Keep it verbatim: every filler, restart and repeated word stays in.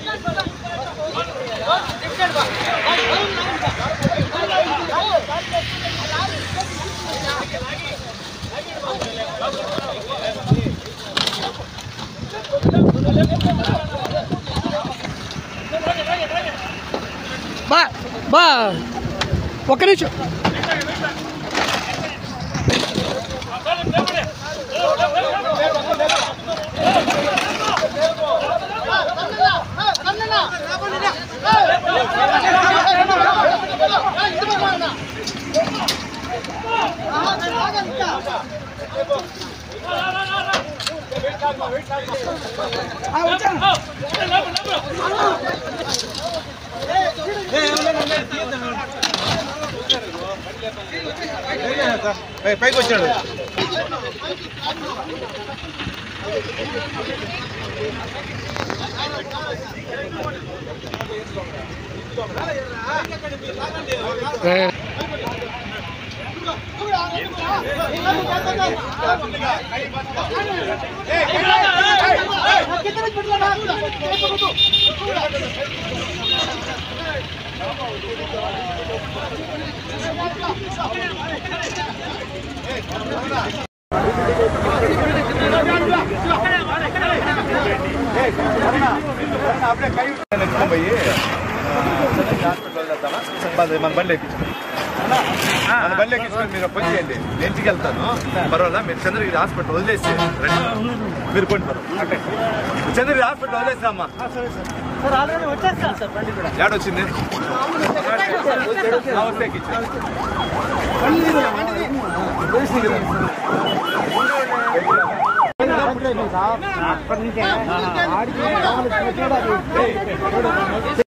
బా బా ఒక్క నిమిషం పైకి వచ్చాడు మన బండి ఎక్కించుకోండి మన బండి ఎక్కించుకొని మీరు పని చేయండి నేను ఇంటికి వెళ్తాను పర్వాలా మీరు చంద్రగిరి హాస్పిటల్ వదిలేసి రండి మీరు కొండి పర్వాలేదు చంద్రగిరి హాస్పిటల్ వదిలేసి అమ్మా ఏడొచ్చింది వస్తే ఎక్కించండి